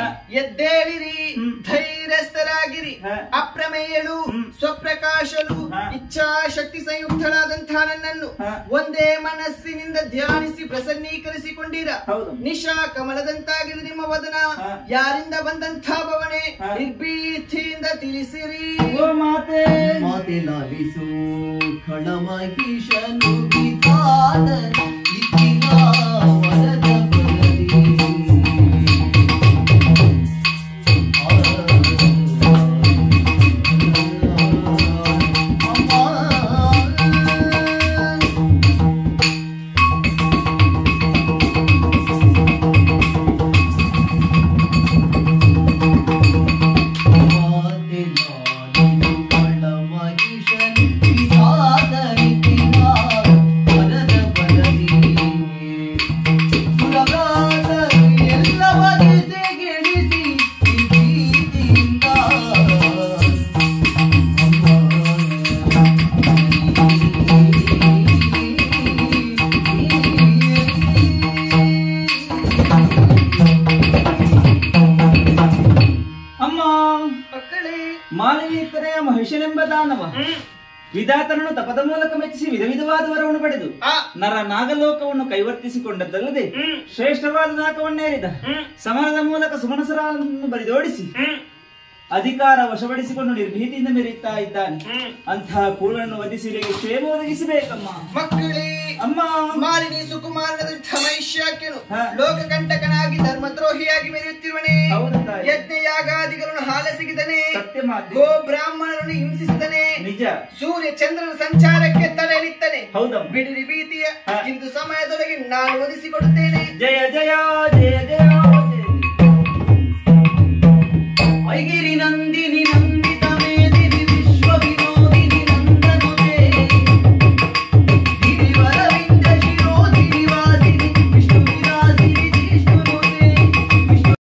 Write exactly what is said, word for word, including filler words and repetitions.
ಎದ್ದೇಳಿರಿ, ಧೈರ್ಯಸ್ಥರಾಗಿರಿ, ಅಪ್ರಮೇಯಳು, ಸ್ವಪ್ರಕಾಶಲು, ಇಚ್ಛಾಶಕ್ತಿ ಸಂಯುಕ್ತಳಾದಂತಹ ನನ್ನನ್ನು ಒಂದೇ ಮನಸ್ಸಿನಿಂದ ಧ್ಯಾನಿಸಿ ಪ್ರಸನ್ನೀಕರಿಸಿಕೊಂಡಿರ. ನಿಶಾ ಕಮಲದಂತಾಗಿದೆ ನಿಮ್ಮ ವದನ. ಯಾರಿಂದ ಬಂದಂಥ ಭವನೆ ನಿರ್ಭೀತಿಯಿಂದ ತಿಳಿಸಿರಿ. ಮಾತೆ ಮಾತೆ ಲಾಲಿಸು ಖಳಮಹಿಷನು ವಿಧಾನ ಇತಿನ ವರದ ಮಹಿಷನೆಂಬ ದಾನವ ವಿಧಾತನನ್ನು ತಪದ ಮೂಲಕ ಮೆಚ್ಚಿಸಿ ವಿಧ ವಿಧವಾದ ವರವನ್ನು ಪಡೆದು ನರ ನಾಗಲೋಕವನ್ನು ಕೈವರ್ತಿಸಿಕೊಂಡದ್ದಲ್ಲದೆ ಶ್ರೇಷ್ಠವಾದ ನಾಕವನ್ನೇರಿದ ಸಮರದ ಮೂಲಕ ಸುಮನಸರನ್ನು ಬರಿದೋಡಿಸಿ ಅಧಿಕಾರ ವಶಪಡಿಸಿಕೊಂಡು ನಿರ್ಭೀತಿಯಿಂದ ಮೆರೆಯುತ್ತಾ ಇದ್ದಾನೆ. ಅಂತಹ ಕೂಳನ್ನು ವಧಿಸಿ ಕ್ಷೇಮ ಒದಗಿಸಬೇಕಮ್ಮ. ಮಕ್ಕಳೇ, ಅಮ್ಮ ಮಾಲಿನಿ ಸುಕುಮಾರನಂಥ ಮಹಿಷ್ಯಾಕ್ಯನು ಲೋಕಕಂಟಕನಾಗಿ ಧರ್ಮದ್ರೋಹಿಯಾಗಿ ಮೆರೆಯುತ್ತಿರುವನೇ. ಯಜ್ಞ ಯಾಗಾದಿಗಳನ್ನು ಹಾಲಸಿಗಿದನೆ. ಗೋ ಬ್ರಾಹ್ಮಣರನ್ನು ಹಿಂಸಿಸಿದನೆ. ನಿಜ. ಸೂರ್ಯ ಚಂದ್ರನ ಸಂಚಾರಕ್ಕೆ ತಲೆನಿತ್ತನೆ. ಹೌದಮ್ಮ. ಬಿಡಿರಿ ಭೀತಿಯ ಇಂದು ಸಮಯದೊಳಗೆ ನಾನು ಒದಿಸಿಕೊಡುತ್ತೇನೆ. ಜಯ ಜಯ ಜಯ ಜಯ ಐಗಿರಿ ನಂದಿ